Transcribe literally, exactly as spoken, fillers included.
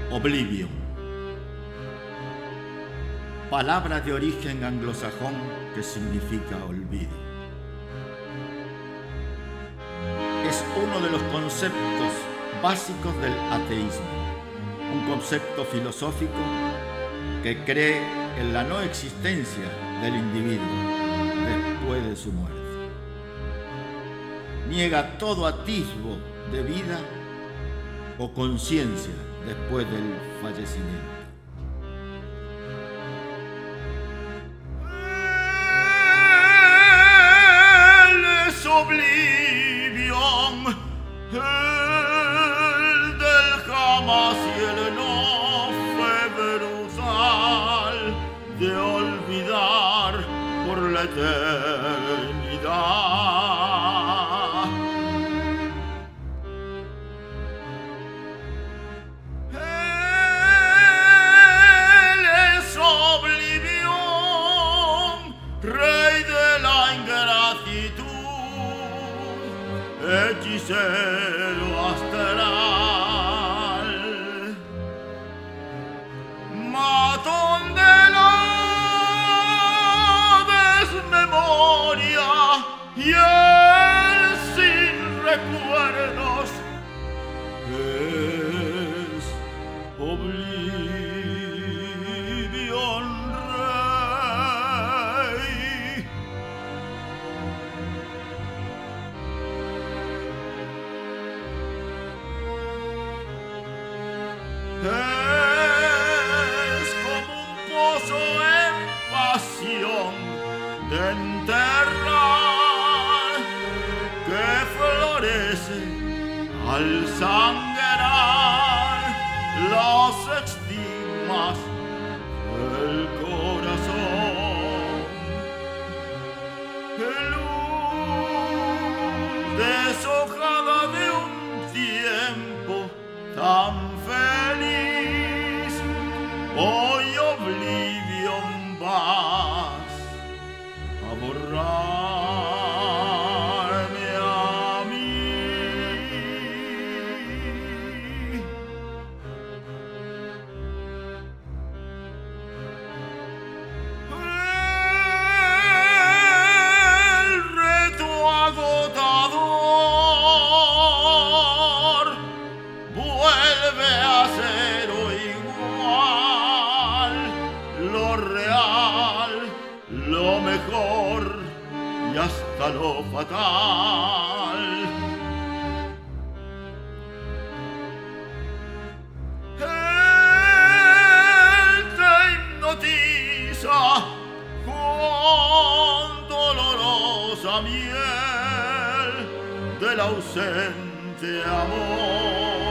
Oblivion. Palabra de origen anglosajón que significa olvido. Es uno de los conceptos básicos del ateísmo, un concepto filosófico que cree en la no existencia del individuo después de su muerte. Niega todo atisbo de vida o conciencia después del fallecimiento. Él es Oblivion, el del jamás y el no fue brutal de olvidar por la eternidad. Rey de la ingratitud, hechicero astral, matón de la desmemoria y él sin recuerdos es Oblivion. Es como un pozo en pasión de enterrar que florece al sangrar las estigmas del corazón. Luz deshojada de un tiempo tan feliz, hoy Oblivion vas a borrarme a mí. El reto agotador vuelve a ser igual, lo real, lo mejor y hasta lo fatal. Él te hipnotiza con dolorosa miel del ausente amor.